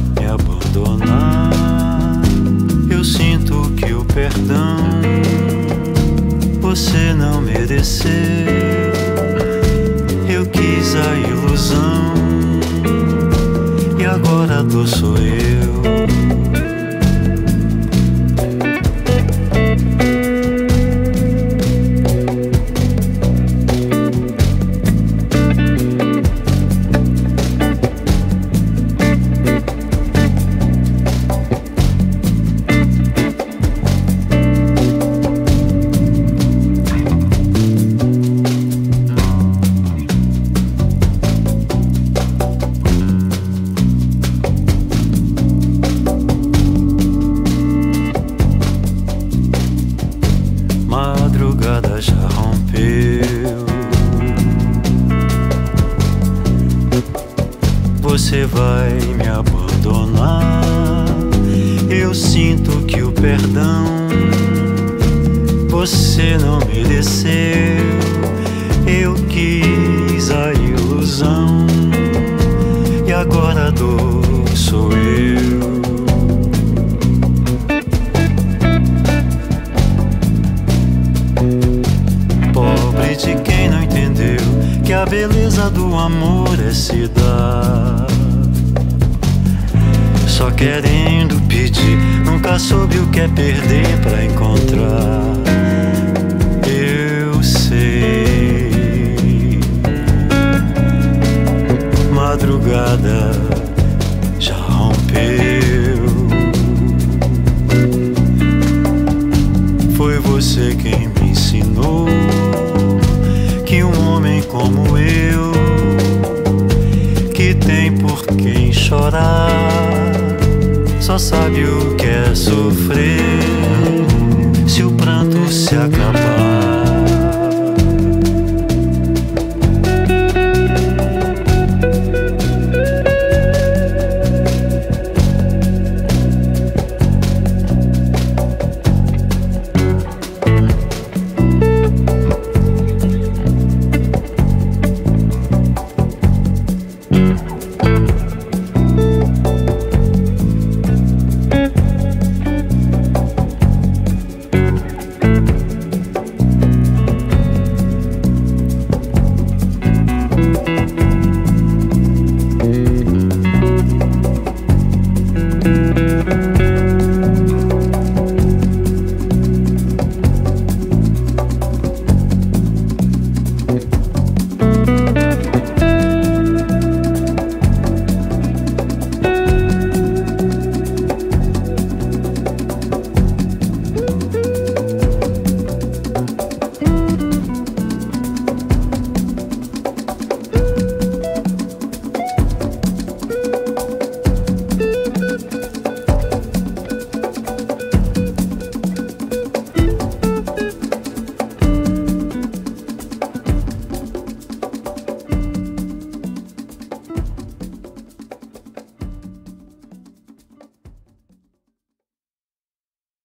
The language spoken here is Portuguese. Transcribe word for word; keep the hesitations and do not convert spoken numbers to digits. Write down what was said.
me abandonar, eu sinto que o perdão você não mereceu. Eu quis a ilusão e agora a dor sou eu. Madrugada já rompeu, você vai me abandonar. Eu sinto que o perdão você não mereceu. Eu quis a ilusão e agora a dor sou eu. De quem não entendeu que a beleza do amor é se dar, só querendo pedir, nunca soube o que é perder pra encontrar. Eu sei, madrugada já rompeu, foi você quem me ensinou que um homem como eu, que tem por quem chorar, só sabe o que é sofrer se o pranto se acabar.